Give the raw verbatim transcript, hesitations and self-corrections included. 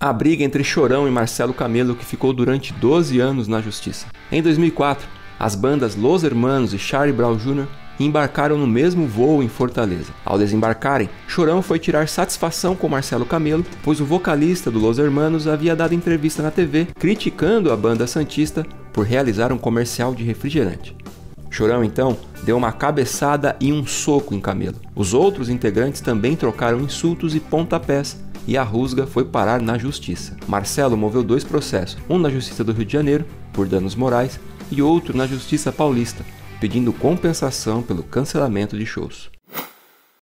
A briga entre Chorão e Marcelo Camelo, que ficou durante doze anos na justiça. Em dois mil e quatro, as bandas Los Hermanos e Charlie Brown Júnior embarcaram no mesmo voo em Fortaleza. Ao desembarcarem, Chorão foi tirar satisfação com Marcelo Camelo, pois o vocalista do Los Hermanos havia dado entrevista na T V criticando a banda santista por realizar um comercial de refrigerante. Chorão então deu uma cabeçada e um soco em Camelo. Os outros integrantes também trocaram insultos e pontapés, e a rusga foi parar na justiça. Marcelo moveu dois processos, um na Justiça do Rio de Janeiro, por danos morais, e outro na Justiça Paulista, pedindo compensação pelo cancelamento de shows.